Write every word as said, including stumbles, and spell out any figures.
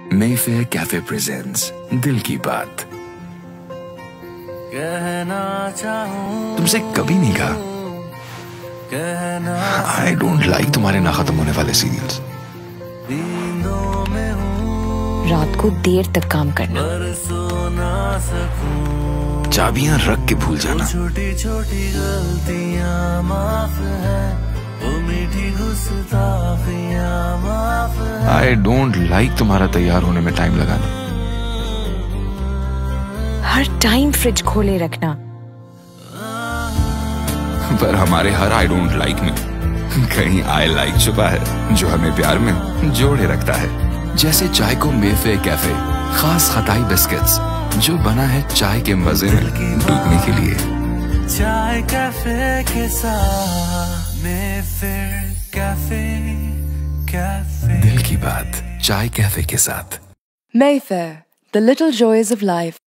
Mayfair Café presents दिल की बात। तुमसे कभी नहीं कहा आई डोंट लाइक तुम्हारे ना खत्म होने वाले सीरियल्स। रात को देर तक काम करना, चाबियां रख के भूल जाना, छोटी छोटी गलतियां माफ है, वो मीठी गुस्ताखियां माफ है। आई डोंट लाइक तुम्हारा तैयार होने में टाइम लगाना, हर टाइम फ्रिज खोले रखना, पर हमारे हर आई डोंट लाइक में कहीं आई लाइक छुपा है जो हमें प्यार में जोड़े रखता है। जैसे चाय को मेफेयर कैफे खास खटाई बिस्किट्स, जो बना है चाय के मजे में डूबने के लिए। चाय कैफे के साथ मेफेयर कैफे कैफे दिल की बात चाय कैफे के साथ। Mayfair, the little joys of life.